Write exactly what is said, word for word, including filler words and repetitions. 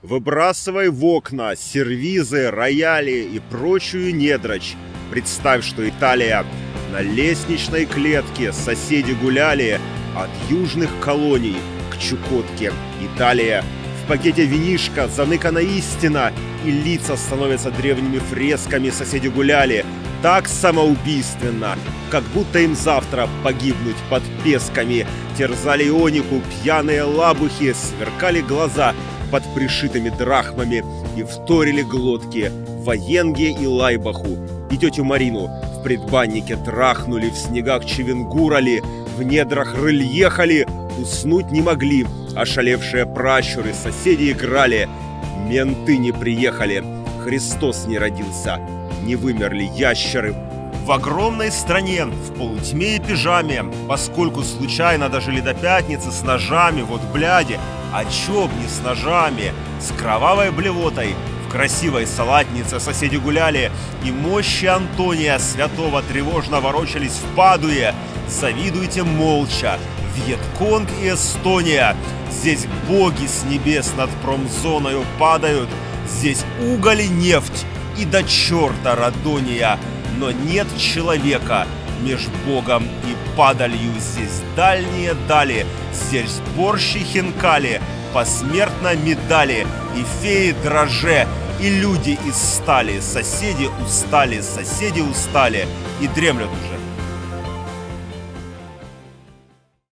Выбрасывай в окна сервизы, рояли и прочую недрочь. Представь, что Италия. На лестничной клетке соседи гуляли от южных колоний к Чукотке. Италия. В пакете винишка заныкана истина, и лица становятся древними фресками. Соседи гуляли так самоубийственно, как будто им завтра погибнуть под песками. Терзали ионику пьяные лабухи, сверкали глаза под пришитыми драхмами и вторили глотки Военге и Лайбаху. И тетю Марину в предбаннике трахнули, в снегах чевенгурали, в недрах рыль ехали, уснуть не могли. Ошалевшие пращуры, соседи играли, менты не приехали, Христос не родился, не вымерли ящеры. В огромной стране, в полутьме и пижаме, поскольку случайно дожили до пятницы с ножами, вот бляди, а чё б не с ножами, с кровавой блевотой, в красивой салатнице соседи гуляли, и мощи Антония Святого тревожно ворочались в Падуе. Завидуйте молча, Вьетконг и Эстония. Здесь боги с небес над промзоною падают, здесь уголь и нефть, и до черта Радония. Но нет человека меж Богом и падалью. Здесь дальние дали, здесь борщ и хинкали, посмертно медали, и феи дроже, и люди из стали. Соседи устали, соседи устали и дремлют уже.